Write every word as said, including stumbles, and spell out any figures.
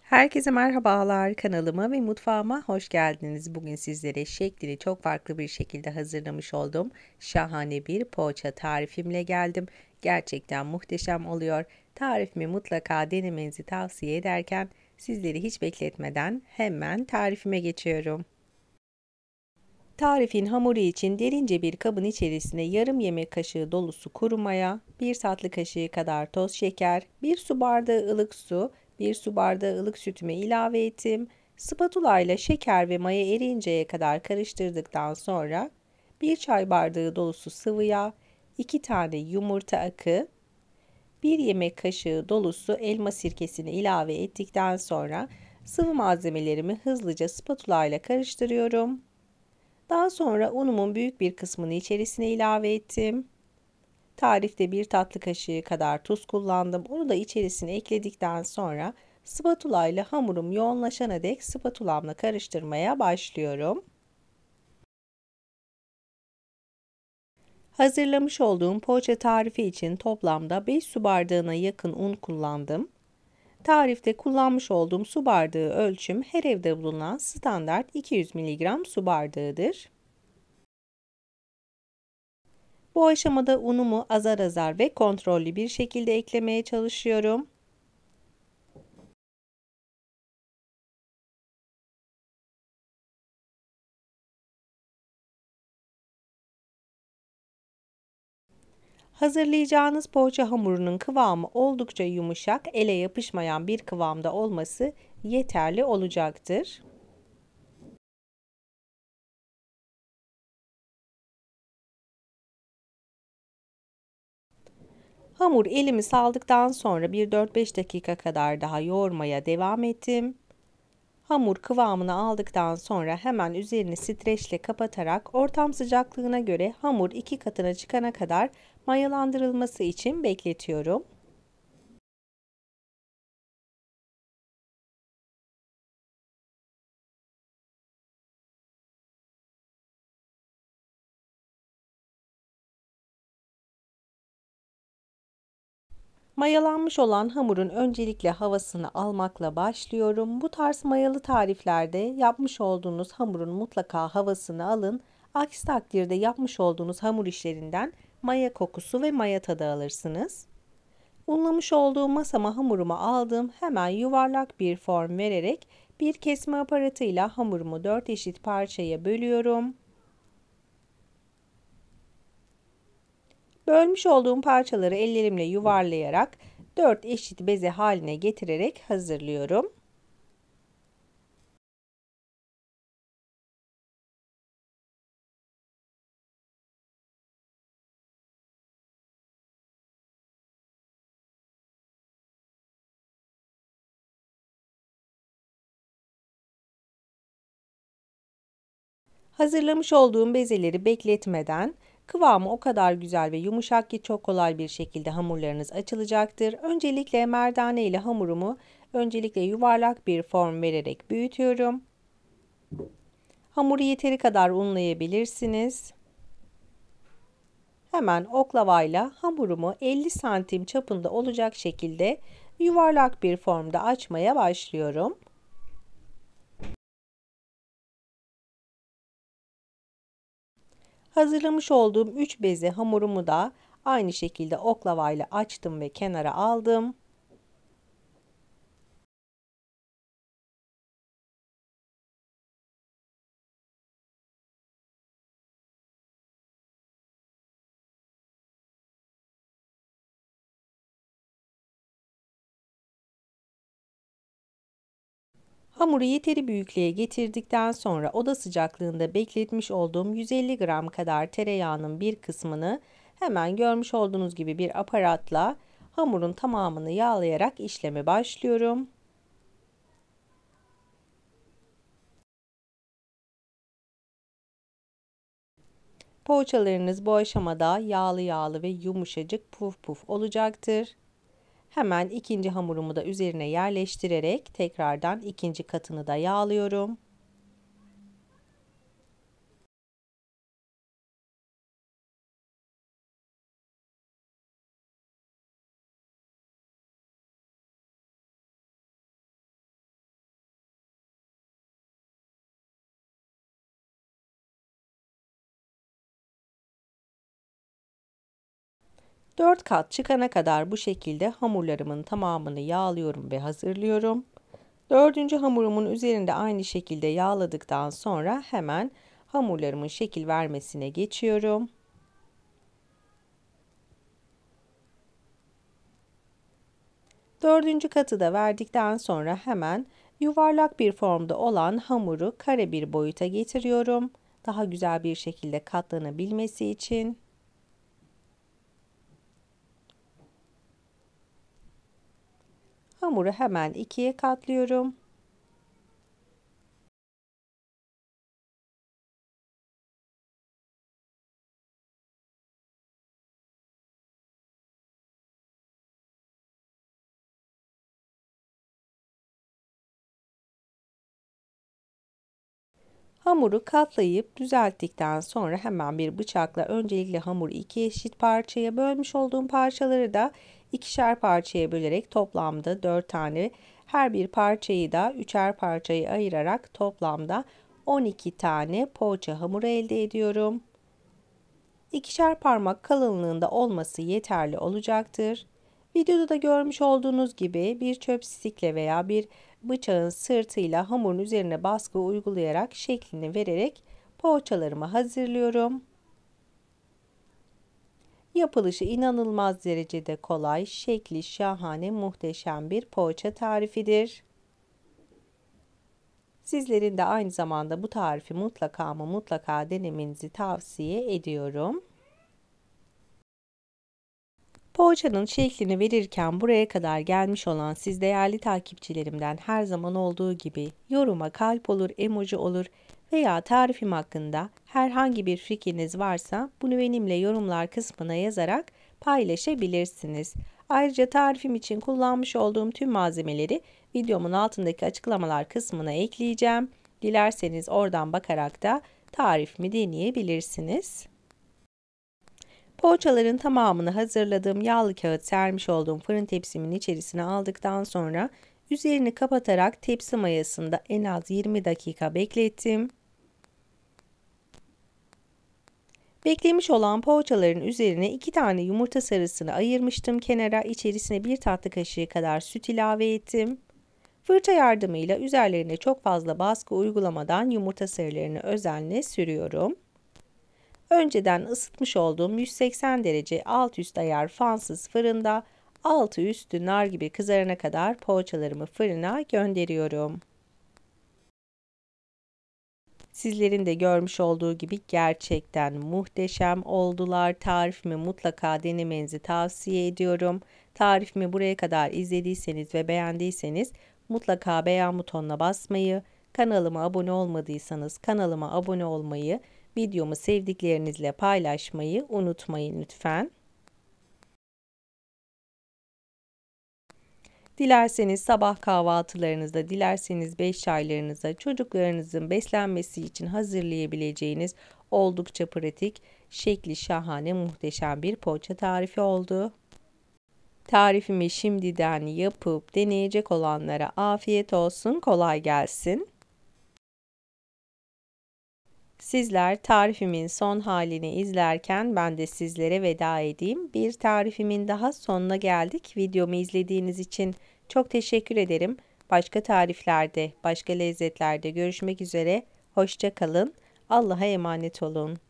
Herkese merhabalar. Kanalıma ve mutfağıma hoş geldiniz. Bugün sizlere şeklini çok farklı bir şekilde hazırlamış olduğum şahane bir poğaça tarifimle geldim. Gerçekten muhteşem oluyor. Tarifimi mutlaka denemenizi tavsiye ederken sizleri hiç bekletmeden hemen tarifime geçiyorum. Tarifin hamuru için derince bir kabın içerisine yarım yemek kaşığı dolusu kuru maya, bir tatlı kaşığı kadar toz şeker, bir su bardağı ılık su, bir su bardağı ılık sütümü ilave ettim. Spatula ile şeker ve maya eriyinceye kadar karıştırdıktan sonra bir çay bardağı dolusu sıvı yağ, iki tane yumurta akı, bir yemek kaşığı dolusu elma sirkesini ilave ettikten sonra sıvı malzemelerimi hızlıca spatula ile karıştırıyorum. Daha sonra unumun büyük bir kısmını içerisine ilave ettim. Tarifte bir tatlı kaşığı kadar tuz kullandım. Onu da içerisine ekledikten sonra spatula ile hamurum yoğunlaşana dek spatulamla karıştırmaya başlıyorum. Hazırlamış olduğum poğaça tarifi için toplamda beş su bardağına yakın un kullandım. Tarifte kullanmış olduğum su bardağı ölçüm her evde bulunan standart iki yüz miligram su bardağıdır. Bu aşamada unumu azar azar ve kontrollü bir şekilde eklemeye çalışıyorum. Hazırlayacağınız poğaça hamurunun kıvamı oldukça yumuşak, ele yapışmayan bir kıvamda olması yeterli olacaktır. Hamur elimi saldıktan sonra bir dört beş dakika kadar daha yoğurmaya devam ettim. Hamur kıvamını aldıktan sonra hemen üzerini streçle kapatarak ortam sıcaklığına göre hamur iki katına çıkana kadar mayalandırılması için bekletiyorum. Mayalanmış olan hamurun öncelikle havasını almakla başlıyorum. Bu tarz mayalı tariflerde yapmış olduğunuz hamurun mutlaka havasını alın. Aksi takdirde yapmış olduğunuz hamur işlerinden maya kokusu ve maya tadı alırsınız. Unlamış olduğum masama hamurumu aldım. Hemen yuvarlak bir form vererek bir kesme aparatıyla hamurumu dört eşit parçaya bölüyorum. Bölmüş olduğum parçaları ellerimle yuvarlayarak dört eşit beze haline getirerek hazırlıyorum. Hazırlamış olduğum bezeleri bekletmeden kıvamı o kadar güzel ve yumuşak ki çok kolay bir şekilde hamurlarınız açılacaktır. Öncelikle merdane ile hamurumu öncelikle yuvarlak bir form vererek büyütüyorum. Hamuru yeteri kadar unlayabilirsiniz. Hemen oklavayla hamurumu elli santim çapında olacak şekilde yuvarlak bir formda açmaya başlıyorum. Hazırlamış olduğum üç beze hamurumu da aynı şekilde oklavayla açtım ve kenara aldım. Hamuru yeteri büyüklüğe getirdikten sonra oda sıcaklığında bekletmiş olduğum yüz elli gram kadar tereyağının bir kısmını hemen görmüş olduğunuz gibi bir aparatla hamurun tamamını yağlayarak işleme başlıyorum. Poğaçalarınız bu aşamada yağlı yağlı ve yumuşacık puf puf olacaktır. Hemen ikinci hamurumu da üzerine yerleştirerek tekrardan ikinci katını da yağlıyorum. dört kat çıkana kadar bu şekilde hamurlarımın tamamını yağlıyorum ve hazırlıyorum. Dördüncü hamurumun üzerinde aynı şekilde yağladıktan sonra hemen hamurlarımın şekil vermesine geçiyorum. Dördüncü katı da verdikten sonra hemen yuvarlak bir formda olan hamuru kare bir boyuta getiriyorum. Daha güzel bir şekilde katlanabilmesi için. Hamuru hemen ikiye katlıyorum. Hamuru katlayıp düzelttikten sonra hemen bir bıçakla öncelikle hamuru iki eşit parçaya bölmüş olduğum parçaları da ikişer parçaya bölerek toplamda dört tane, her bir parçayı da üçer parçaya ayırarak toplamda on iki tane poğaça hamuru elde ediyorum. İkişer parmak kalınlığında olması yeterli olacaktır. Videoda da görmüş olduğunuz gibi bir çöp stikle veya bir bıçağın sırtıyla hamurun üzerine baskı uygulayarak şeklini vererek poğaçalarımı hazırlıyorum. Yapılışı inanılmaz derecede kolay, şekli şahane, muhteşem bir poğaça tarifidir. Sizlerin de aynı zamanda bu tarifi mutlaka ama mutlaka denemenizi tavsiye ediyorum. Poğaçanın şeklini verirken buraya kadar gelmiş olan siz değerli takipçilerimden her zaman olduğu gibi yoruma kalp olur, emoji olur veya tarifim hakkında herhangi bir fikriniz varsa bunu benimle yorumlar kısmına yazarak paylaşabilirsiniz. Ayrıca tarifim için kullanmış olduğum tüm malzemeleri videomun altındaki açıklamalar kısmına ekleyeceğim. Dilerseniz oradan bakarak da tarifimi deneyebilirsiniz. Poğaçaların tamamını hazırladığım yağlı kağıt sermiş olduğum fırın tepsimin içerisine aldıktan sonra üzerini kapatarak tepsi mayasında en az yirmi dakika beklettim. Beklemiş olan poğaçaların üzerine iki tane yumurta sarısını ayırmıştım kenara. İçerisine bir tatlı kaşığı kadar süt ilave ettim. Fırça yardımıyla üzerlerine çok fazla baskı uygulamadan yumurta sarılarını özenle sürüyorum. Önceden ısıtmış olduğum yüz seksen derece alt üst ayar fansız fırında altı üstü nar gibi kızarana kadar poğaçalarımı fırına gönderiyorum. Sizlerin de görmüş olduğu gibi gerçekten muhteşem oldular. Tarifimi mutlaka denemenizi tavsiye ediyorum. Tarifimi buraya kadar izlediyseniz ve beğendiyseniz mutlaka beğen butonuna basmayı, kanalıma abone olmadıysanız kanalıma abone olmayı, videomu sevdiklerinizle paylaşmayı unutmayın lütfen. Dilerseniz sabah kahvaltılarınızda, dilerseniz beş çaylarınıza, çocuklarınızın beslenmesi için hazırlayabileceğiniz oldukça pratik, şekli şahane, muhteşem bir poğaça tarifi oldu. Tarifimi şimdiden yapıp deneyecek olanlara afiyet olsun, kolay gelsin. Sizler tarifimin son halini izlerken ben de sizlere veda edeyim. Bir tarifimin daha sonuna geldik. Videomu izlediğiniz için çok teşekkür ederim. Başka tariflerde, başka lezzetlerde görüşmek üzere. Hoşça kalın. Allah'a emanet olun.